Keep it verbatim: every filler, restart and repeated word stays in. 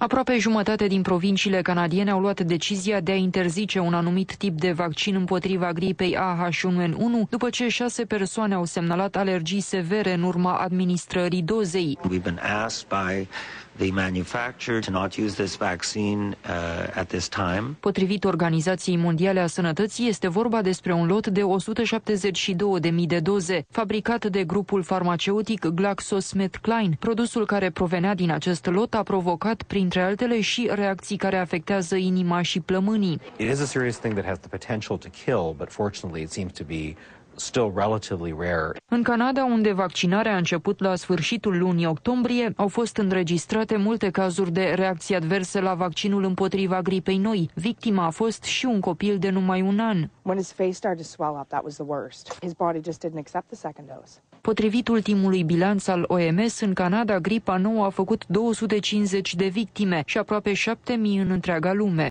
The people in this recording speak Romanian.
Aproape jumătate din provinciile canadiene au luat decizia de a interzice un anumit tip de vaccin împotriva gripei A H unu N unu, după ce șase persoane au semnalat alergii severe în urma administrării dozei. We've been asked by the manufacturer to not use this vaccine uh, at this time. Potrivit Organizației Mondiale a Sănătății, este vorba despre un lot de o sută șaptezeci și două de mii de doze, fabricat de grupul farmaceutic GlaxoSmithKline. Produsul care provenea din acest lot a provocat, printre altele, și reacții care afectează inima și plămânii. It is a serious thing that has the potential to kill, but fortunately it seems to be still relatively rare. În Canada, unde vaccinarea a început la sfârșitul lunii octombrie, au fost înregistrate multe cazuri de reacții adverse la vaccinul împotriva gripei noi. Victima a fost și un copil de numai un an. When his face started to swell up, that was the worst. His body just didn't accept the second dose. Potrivit ultimului bilanț al O M S, în Canada, gripa nouă a făcut două sute cincizeci de victime și aproape șapte mii în întreaga lume.